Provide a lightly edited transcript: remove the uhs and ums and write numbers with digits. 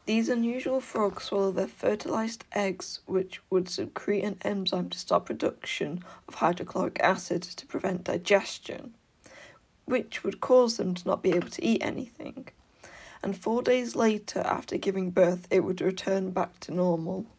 These unusual frogs swallow their fertilised eggs, which would secrete an enzyme to stop production of hydrochloric acid to prevent digestion, which would cause them to not be able to eat anything. And 4 days later, after giving birth, it would return back to normal.